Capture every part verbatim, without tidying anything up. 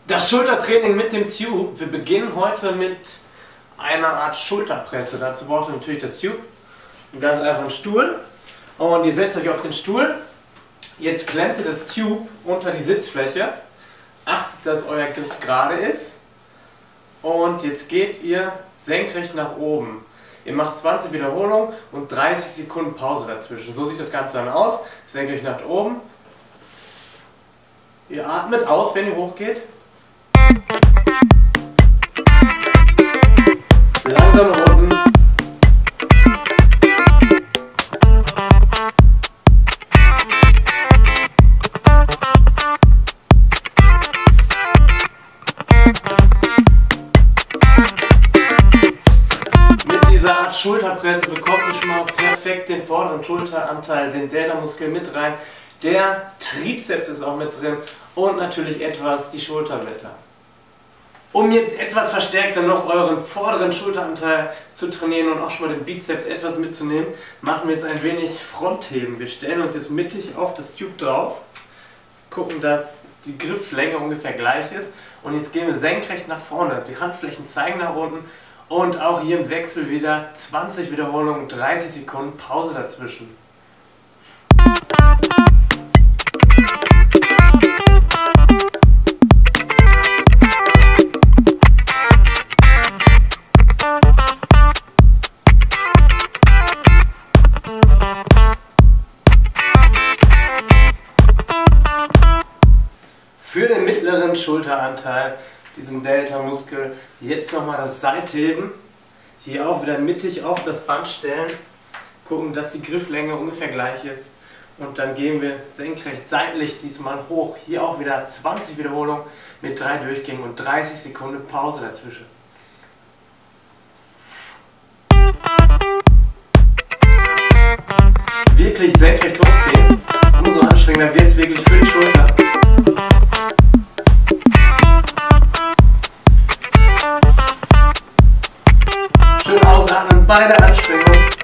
Das Schultertraining mit dem Tube. Wir beginnen heute mit einer Art Schulterpresse. Dazu braucht ihr natürlich das Tube, einen ganz einfachen Stuhl. Und ihr setzt euch auf den Stuhl. Jetzt klemmt ihr das Tube unter die Sitzfläche. Achtet, dass euer Griff gerade ist. Und jetzt geht ihr senkrecht nach oben. Ihr macht zwanzig Wiederholungen und dreißig Sekunden Pause dazwischen. So sieht das Ganze dann aus. Senkrecht nach oben. Ihr atmet aus, wenn ihr hochgeht. Langsam nach unten. Mit dieser Art Schulterpresse bekommt ihr schon mal perfekt den vorderen Schulteranteil, den Delta-Muskel mit rein. Der Trizeps ist auch mit drin und natürlich etwas die Schulterblätter. Um jetzt etwas verstärkter noch euren vorderen Schulteranteil zu trainieren und auch schon mal den Bizeps etwas mitzunehmen, machen wir jetzt ein wenig Frontheben. Wir stellen uns jetzt mittig auf das Tube drauf, gucken, dass die Grifflänge ungefähr gleich ist und jetzt gehen wir senkrecht nach vorne. Die Handflächen zeigen nach unten und auch hier im Wechsel wieder zwanzig Wiederholungen, dreißig Sekunden Pause dazwischen. Für den mittleren Schulteranteil, diesen Delta-Muskel, jetzt nochmal das Seitheben. Hier auch wieder mittig auf das Band stellen. Gucken, dass die Grifflänge ungefähr gleich ist. Und dann gehen wir senkrecht seitlich diesmal hoch. Hier auch wieder zwanzig Wiederholungen mit drei Durchgängen und dreißig Sekunden Pause dazwischen. Wirklich senkrecht hochgehen. Umso anstrengender wird es wirklich für die Schulter. Schön ausatmen bei der Anstrengung.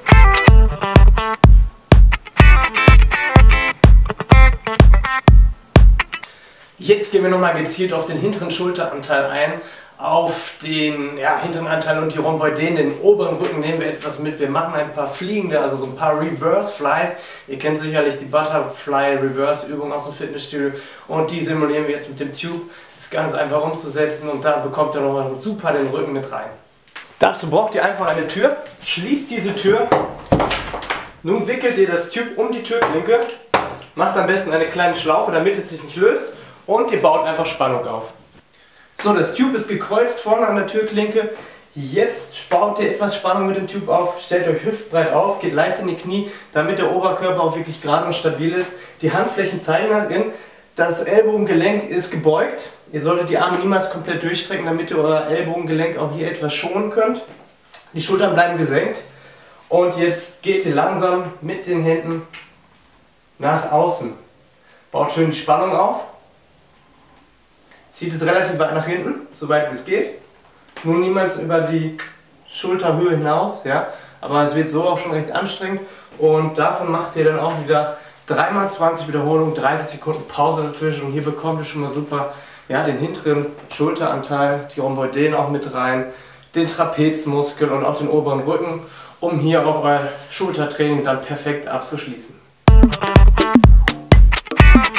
Jetzt gehen wir nochmal gezielt auf den hinteren Schulteranteil ein, auf den ja, hinteren Anteil und die Rhomboideen, den oberen Rücken nehmen wir etwas mit. Wir machen ein paar fliegende, also so ein paar Reverse Flies. Ihr kennt sicherlich die Butterfly Reverse Übung aus dem Fitnessstudio und die simulieren wir jetzt mit dem Tube. Das ist ganz einfach umzusetzen und da bekommt ihr nochmal super den Rücken mit rein. Dazu braucht ihr einfach eine Tür, schließt diese Tür, nun wickelt ihr das Tube um die Türklinke, macht am besten eine kleine Schlaufe, damit es sich nicht löst und ihr baut einfach Spannung auf. So, das Tube ist gekreuzt vorne an der Türklinke, jetzt baut ihr etwas Spannung mit dem Tube auf, stellt euch hüftbreit auf, geht leicht in die Knie, damit der Oberkörper auch wirklich gerade und stabil ist. Die Handflächen zeigen nach innen, das Ellbogengelenk ist gebeugt. Ihr solltet die Arme niemals komplett durchstrecken, damit ihr euer Ellbogengelenk auch hier etwas schonen könnt. Die Schultern bleiben gesenkt. Und jetzt geht ihr langsam mit den Händen nach außen. Baut schön die Spannung auf. Zieht es relativ weit nach hinten, so weit wie es geht. Nur niemals über die Schulterhöhe hinaus. Ja? Aber es wird so auch schon recht anstrengend. Und davon macht ihr dann auch wieder dreimal zwanzig Wiederholungen, dreißig Sekunden Pause dazwischen. Und hier bekommt ihr schon mal super ja, den hinteren Schulteranteil, die Rhomboideen auch mit rein, den Trapezmuskel und auch den oberen Rücken, um hier auch euer Schultertraining dann perfekt abzuschließen.